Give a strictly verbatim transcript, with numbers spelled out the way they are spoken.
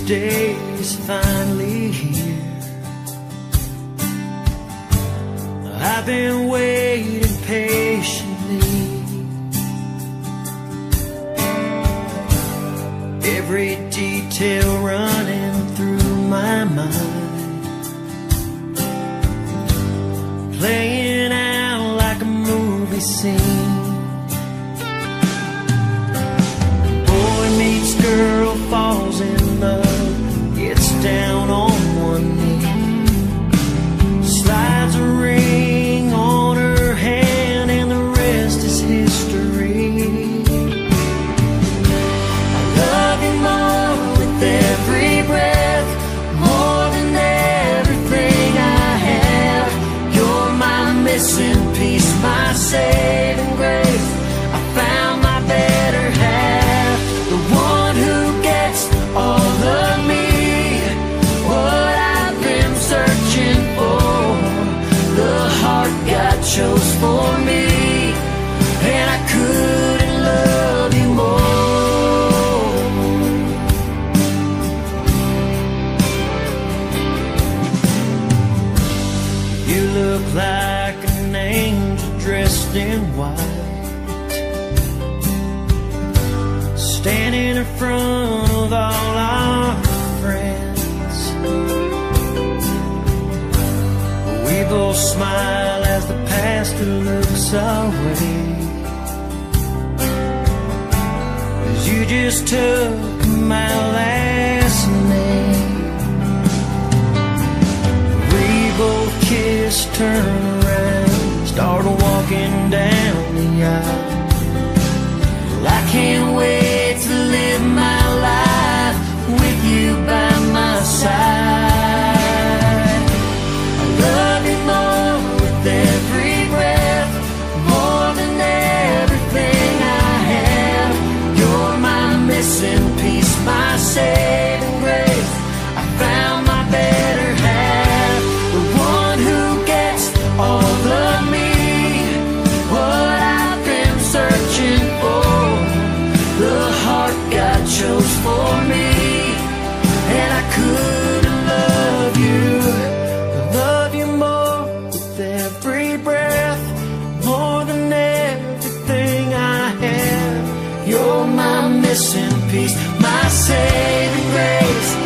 day is finally here. I've been waiting patiently. Every detail running through my mind, playing out like a movie scene. Boy meets girl, falls in love, gets down on one knee, slides a ring on her hand, and the rest is history. I love you more with every breath, more than everything I have. You're my missing piece, my saving grace. I found my better half, the one who gets all of me, what I've been searching for, the heart God chose for me, and I couldn't love you more. You look like an angel dressed in white, standing in front of all our friends. We both smile as the pastor looks our way, 'cause you just took my last name. We both kissed, turn around, start walking down the aisle. Well, I can't wait to live my life with you by my side. I love you more with every breath, more than everything I have. You're my missing piece, my saving grace. I found my better half, the one who gets all of me, what I've been searching for, the heart God chose for me, and I couldn't love you, love you more with every breath, more than everything I have. You're my missing piece, my saving grace.